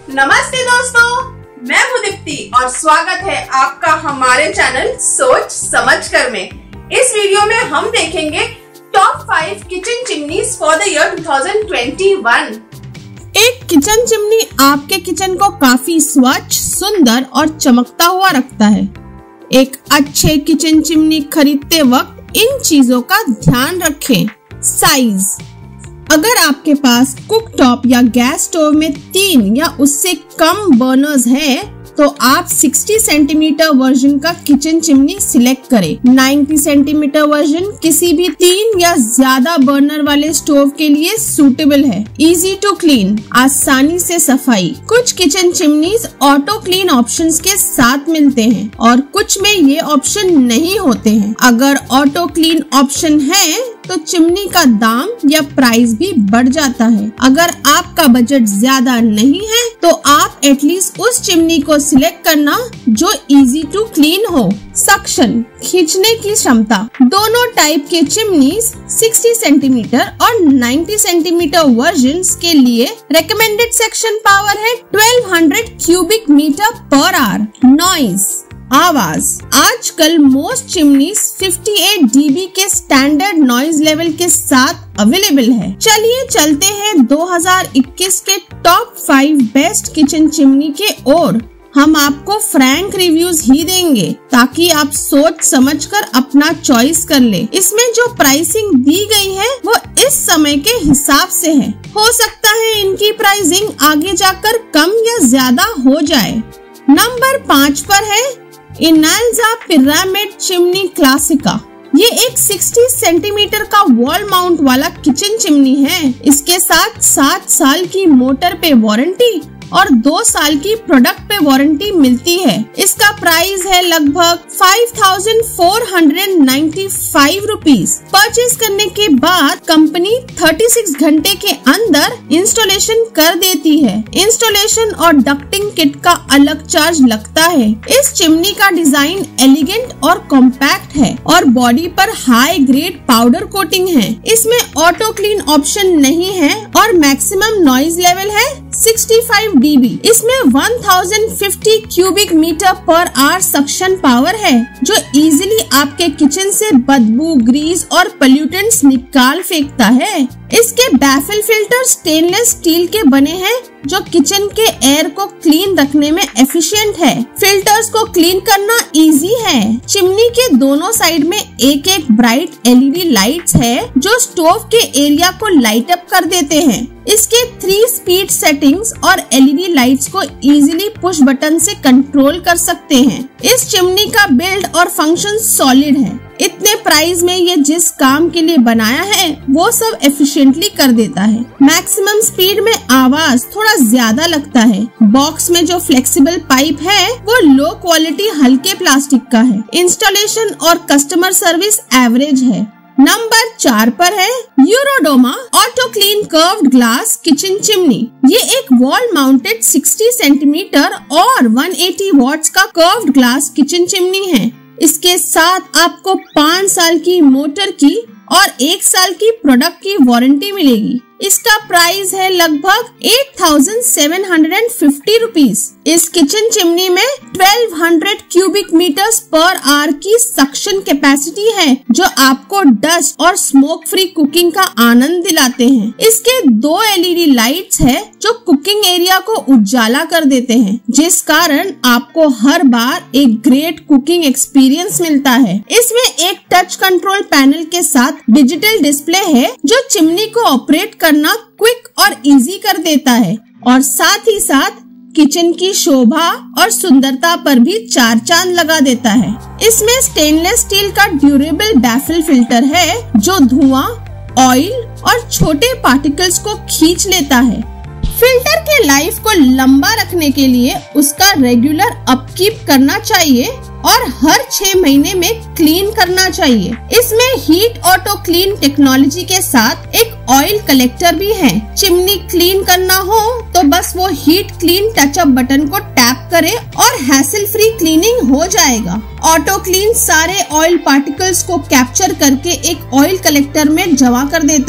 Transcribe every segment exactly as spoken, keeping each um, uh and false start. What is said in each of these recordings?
नमस्ते दोस्तों, मैं हूँ दीप्ति और स्वागत है आपका हमारे चैनल सोच समझ कर में। इस वीडियो में हम देखेंगे top five kitchen chimneys for the year two thousand twenty one. एक किचन चिमनी आपके किचन को काफी स्वच्छ, सुंदर और चमकता हुआ रखता है। एक अच्छे किचन चिमनी खरीदते वक्त इन चीजों का ध्यान रखें। साइज, अगर आपके पास कुकटॉप या गैस स्टोव में तीन या उससे कम बर्नर्स है तो आप साठ सेंटीमीटर वर्जन का किचन चिमनी सिलेक्ट करें। नब्बे सेंटीमीटर वर्जन किसी भी तीन या ज्यादा बर्नर वाले स्टोव के लिए सूटेबल है। इजी टू क्लीन, आसानी से सफाई। कुछ kitchen chimneys auto clean options के साथ मिलते हैं और कुछ में ये ऑप्शन नहीं होते हैं। अगर ऑटो क्लीन ऑप्शन है तो चिमनी का दाम या प्राइस भी बढ़ जाता है। अगर आपका बजट ज्यादा नहीं है तो आप एटलीस्ट उस चिमनी को सिलेक्ट करना जो इजी टू क्लीन हो। सक्शन, खींचने की क्षमता। दोनों टाइप के चिमनीज साठ सेंटीमीटर और नब्बे सेंटीमीटर वर्जन्स के लिए रेकमेंडेड सक्शन पावर है बारह सौ cubic metre per hour. Noise, आवाज। आजकल मोस्ट चिमनीज अट्ठावन डीबी के स्टैंडर्ड नॉइज लेवल के साथ अवेलेबल है। चलिए चलते हैं दो हज़ार इक्कीस के top five best kitchen chimney के ओर। हम आपको फ्रैंक रिव्यूज ही देंगे ताकि आप सोच समझकर अपना चॉइस कर ले। इसमें जो प्राइसिंग दी गई है वो इस समय के हिसाब से है। हो सकता है इनकी प्राइसिंग आगे जाकर कम या ज्यादा हो जाए। नंबर पाँच पर है इनालजा पिरामिड चिमनी क्लासिका। ये एक साठ सेंटीमीटर का वॉल माउंट वाला किचन चिमनी है। इसके साथ सात साल की मोटर पे वारंटी और दो साल की प्रोडक्ट पे वारंटी मिलती है। इसका प्राइस है लगभग पाँच हज़ार चार सौ पचानवे रुपीस। परचेज करने के बाद कंपनी छत्तीस घंटे के अंदर इंस्टॉलेशन कर देती है। इंस्टॉलेशन और डक्टिंग किट का अलग चार्ज लगता है। इस चिमनी का डिजाइन एलिगेंट और कॉम्पैक्ट है और बॉडी पर हाई ग्रेड पाउडर कोटिंग है। इसमें ऑटो क्लीन ऑप्शन नहीं है और मैक्सिमम नॉइज लेवल है पैंसठ डीबी। इसमें एक हज़ार पचास cubic metre per hour suction power है जो इजीली आपके किचन से बदबू, ग्रीस और पोल्यूटेंट्स निकाल फेंकता है। इसके बैफल फिल्टर स्टेनलेस स्टील के बने हैं जो किचन के एयर को क्लीन रखने में एफिशिएंट है। फिल्टर्स को क्लीन करना इजी है। चिमनी के दोनों साइड में एक एक ब्राइट एलईडी लाइट्स है जो स्टोव के एरिया को लाइट अप कर देते हैं। इसके थ्री स्पीड सेटिंग्स और एलईडी लाइट्स को इजीली पुश बटन से कंट्रोल कर सकते हैं। इस चिमनी का बिल्ड और फंक्शन सॉलिड है। इतने प्राइस में ये जिस काम के लिए बनाया है वो सब एफिशिएंटली कर देता है। मैक्सिमम स्पीड में आवाज थोड़ा ज्यादा लगता है। बॉक्स में जो फ्लेक्सिबल पाइप है वो लो क्वालिटी हल्के प्लास्टिक का है। इंस्टॉलेशन और कस्टमर सर्विस एवरेज है। नंबर चार पर है Eurodomo auto clean curved glass kitchen chimney. ये एक वॉल माउंटेड साठ सेंटीमीटर और एक सौ अस्सी वॉट्स का कर्व्ड ग्लास किचन चिमनी है। इसके साथ आपको पाँच साल की मोटर की और एक साल की प्रोडक्ट की वारंटी मिलेगी। इसका प्राइस है लगभग आठ हज़ार सात सौ पचास रुपीस। इस किचन चिमनी में बारह सौ क्यूबिक मीटर्स पर आवर की सक्शन कैपेसिटी है जो आपको डस्ट और स्मोक फ्री कुकिंग का आनंद दिलाते हैं। इसके दो एलईडी लाइट्स है जो कुकिंग एरिया को उजाला कर देते हैं जिस कारण आपको हर बार एक ग्रेट कुकिंग एक्सपीरियंस मिलता है। इसमें एक टच कंट्रोल पैनल के साथ डिजिटल डिस्प्ले है जो चिमनी को ऑपरेट करना क्विक और इजी कर देता है और साथ ही साथ किचन की शोभा और सुंदरता पर भी चार चांद लगा देता है। इसमें स्टेनलेस स्टील का ड्यूरेबल बैफल फिल्टर है जो धुआं, ऑयल और छोटे पार्टिकल्स को खींच लेता है। फिल्टर के लाइफ को लंबा रखने के लिए उसका रेगुलर अपकीप करना चाहिए और हर छह महीने में क्लीन करना चाहिए। इसमें हीट ऑटो क्लीन टेक्नोलॉजी के साथ एक ऑयल कलेक्टर भी है। चिमनी क्लीन करना हो तो बस वो हीट क्लीन टचअप बटन को टैप करे और हैसल फ्री क्लीनिंग हो जाएगा। ऑटो क्लीन सारे ऑयल पार्टिकल्स को कैप्चर करके एक ऑयल कलेक्टर में जमा कर देता है।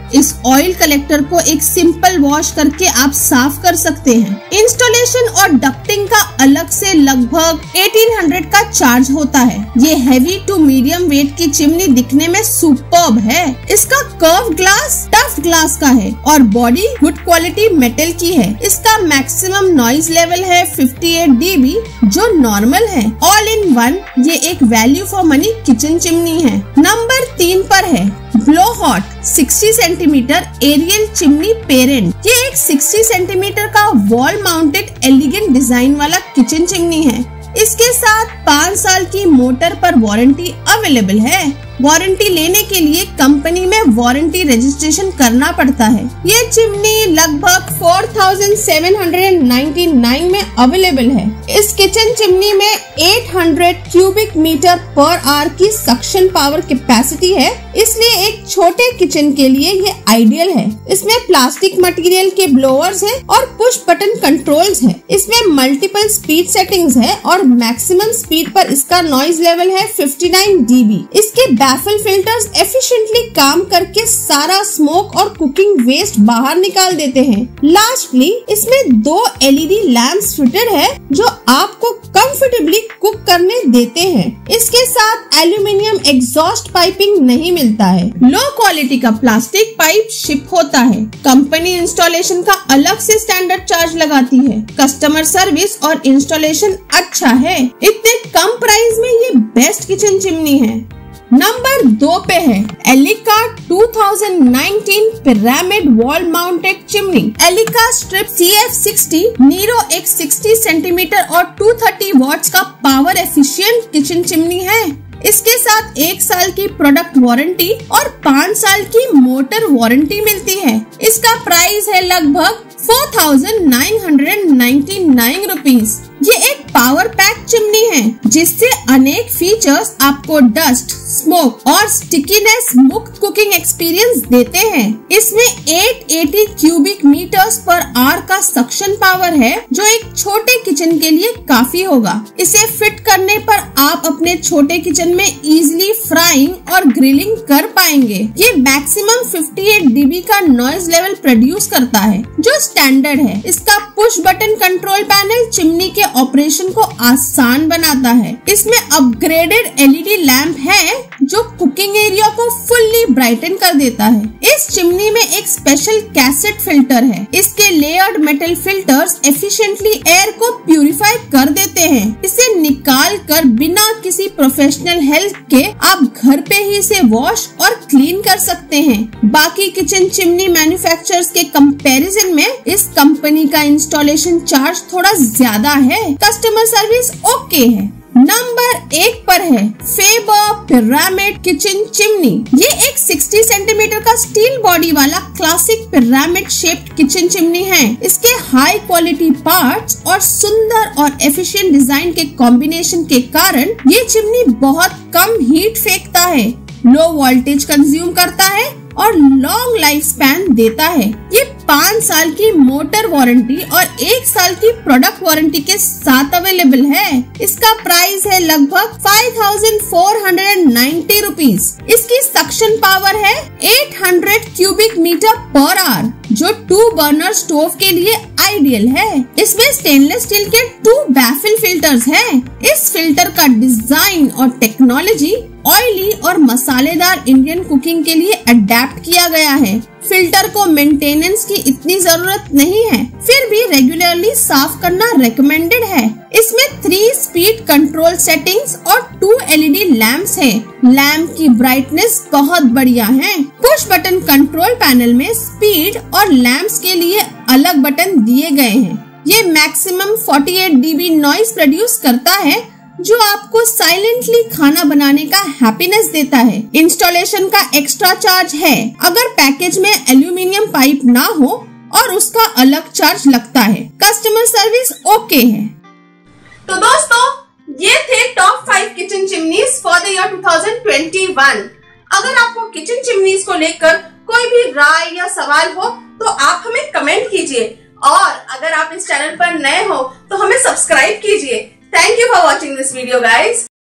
इस ऑयल कलेक्टर को एक सिंपल वॉश करके आप साफ कर सकते हैं। इंस्टॉलेशन और डक्टिंग का अलग से लगभग अठारह सौ का चार्ज होता है। ये हैवी टू मीडियम वेट की चिमनी दिखने में सुपर्ब है। इसका कर्व ग्लास टफ ग्लास का है और बॉडी गुड क्वालिटी मेटल की है। इसका मैक्सिमम नॉइज लेवल है अट्ठावन डीबी जो नॉर्मल है। ऑल इन वन ये एक value for money kitchen chimney है। नंबर तीन पर है ब्लो हॉट साठ सेंटीमीटर एरियल चिमनी पेरेंट। ये एक साठ सेंटीमीटर का वॉल माउंटेड एलिगेंट डिजाइन वाला किचन चिमनी है। इसके साथ पाँच साल की मोटर पर वारंटी अवेलेबल है। वारंटी लेने के लिए कंपनी में वारंटी रजिस्ट्रेशन करना पड़ता है। ये चिमनी लगभग चार हज़ार सात सौ निन्यानवे में अवेलेबल है। इस किचन चिमनी में आठ सौ क्यूबिक मीटर पर आवर की सक्शन पावर कैपेसिटी है, इसलिए एक छोटे किचन के लिए ये आइडियल है। इसमें प्लास्टिक मटेरियल के ब्लोअर्स हैं और पुश बटन कंट्रोल्स हैं। इसमें मल्टीपल स्पीड सेटिंग्स है और मैक्सिमम स्पीड पर इसका नॉइज लेवल है उनसठ डीबी। इसके बैफल फिल्टर्स एफिशिएंटली काम करके सारा स्मोक और कुकिंग वेस्ट बाहर निकाल देते हैं। लास्टली इसमें दो एलईडी लैंप्स फिटेड है जो आपको कंफर्टेबली कुक करने देते हैं। इसके साथ एल्यूमिनियम एग्जॉस्ट पाइपिंग नहीं मिलता है। लो क्वालिटी का प्लास्टिक पाइप शिप होता है। कंपनी इंस्टॉलेशन का अलग से स्टैंडर्ड चार्ज लगाती है। कस्टमर सर्विस और इंस्टॉलेशन अच्छा है। इतने कम प्राइस में ये बेस्ट किचन चिमनी है। नंबर दो पे है एलिका दो हज़ार उन्नीस pyramid wall mounted chimney. Elica strip C F साठ नीरो एक साठ सेंटीमीटर और दो सौ तीस वॉट्स का पावर एफिशिएंट किचन चिमनी है। इसके साथ एक साल की प्रोडक्ट वारंटी और पाँच साल की मोटर वारंटी मिलती है। इसका प्राइस है लगभग चार हज़ार नौ सौ निन्यानवे रुपीस। ये एक पावर पैक चिमनी है जिससे अनेक फीचर्स आपको डस्ट, स्मोक और स्टिकीनेस मुक्त कुकिंग एक्सपीरियंस देते हैं। इसमें आठ सौ अस्सी क्यूबिक मीटर्स पर आवर का सक्शन पावर है जो एक छोटे किचन के लिए काफी होगा। इसे फिट करने पर आप अपने छोटे किचन में इजीली फ्राइंग और ग्रिलिंग कर पाएंगे। ये मैक्सिमम अट्ठावन डीबी का नॉइज लेवल प्रोड्यूस करता है जो स्टैंडर्ड है। इसका push button control panel chimney के ऑपरेशन को आसान बनाता है। इसमें अपग्रेडेड एलईडी लैंप है जो कुकिंग एरिया को फुल्ली ब्राइटन कर देता है। इस चिमनी में एक स्पेशल कैसेट फिल्टर है। इसके layered metal filters efficiently air को प्यूरिफाई कर देते हैं। इसे निकाल कर बिना किसी प्रोफेशनल हेल्प के आप घर पे ही इसे वॉश और क्लीन कर सकते हैं। बाकी किचन चिमनी मैन्युफैक्चरर्स के कंपैरिजन में इस कंपनी का इंस्टॉलेशन चार्ज थोड़ा ज्यादा है। कस्टमर सर्विस ओके है। नंबर एक पर है फेबर पिरामिड किचन चिमनी। ये एक साठ सेंटीमीटर का स्टील बॉडी वाला classic pyramid shaped kitchen chimney है। इसके हाई क्वालिटी पार्ट्स और सुंदर और एफिशिएंट डिजाइन के कॉम्बिनेशन के कारण ये चिमनी बहुत कम हीट फेंकता है, लो वोल्टेज कंज्यूम करता है और लॉन्ग लाइफ स्पैन देता है। ये पाँच साल की मोटर वारंटी और एक साल की प्रोडक्ट वारंटी के साथ अवेलेबल है। इसका प्राइस है लगभग पाँच हज़ार चार सौ नब्बे रुपीस। इसकी सक्शन पावर है आठ सौ क्यूबिक मीटर पर आवर जो टू बर्नर स्टोव के लिए आइडियल है। इसमें स्टेनलेस स्टील के टू बैफल फिल्टर्स हैं। इस फिल्टर का डिजाइन और टेक्नोलॉजी ऑयली और मसालेदार इंडियन कुकिंग के लिए अडेप्ट किया गया है। फिल्टर को मेंटेनेंस की इतनी जरूरत नहीं है, फिर भी रेगुलरली साफ करना रेकमेंडेड है। इसमें थ्री स्पीड कंट्रोल सेटिंग्स और टू एलईडी लैंप्स हैं। लैंप की ब्राइटनेस बहुत बढ़िया है। पुश बटन कंट्रोल पैनल में स्पीड और लैंप्स के लिए अलग बटन दिए गए हैं। ये मैक्सिमम अड़तालीस डीबी नॉइज प्रोड्यूस करता है जो आपको साइलेंटली खाना बनाने का हैप्पीनेस देता है। इंस्टॉलेशन का एक्स्ट्रा चार्ज है अगर पैकेज में एल्यूमिनियम पाइप ना हो और उसका अलग चार्ज लगता है। कस्टमर सर्विस ओके है। तो दोस्तों ये थे top five kitchen chimneys for the year दो हज़ार इक्कीस। अगर आपको किचन चिमनीज को लेकर कोई भी राय या सवाल हो तो आप हमें कमेंट कीजिए और अगर आप इस चैनल पर नए हो तो हमें सब्सक्राइब कीजिए। Thank you for watching this video, guys.